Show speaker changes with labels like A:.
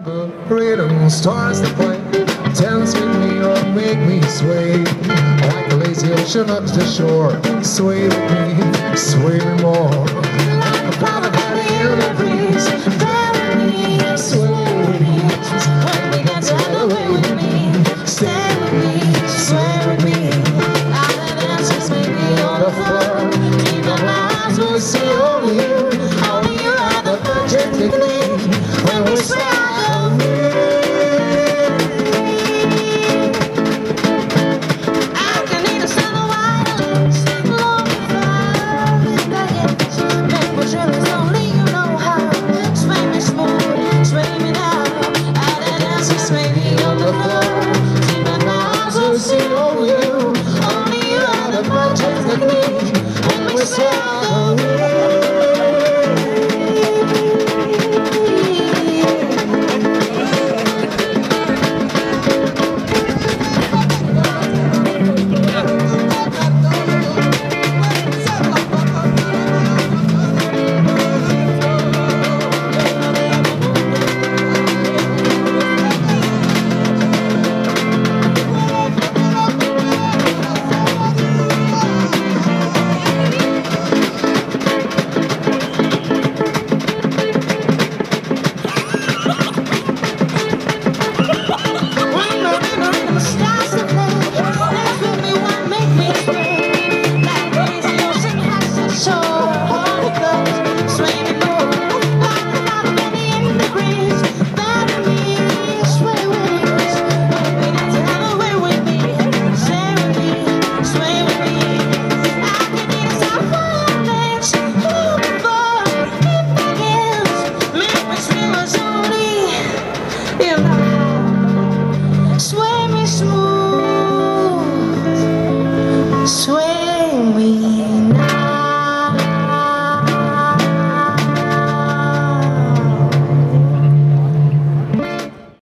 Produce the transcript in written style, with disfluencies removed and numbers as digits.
A: The rhythm starts to play, dance with me or make me sway. Like a lazy ocean up the shore, sway with me, sway me more. Like a flower in the breeze, sway with me, sway with me. When we dance all the way with me, stay with me, sway with me. All the dancers may be on the floor, keep our eyes will see only you are the perfect technique. When we sway.
B: Yeah.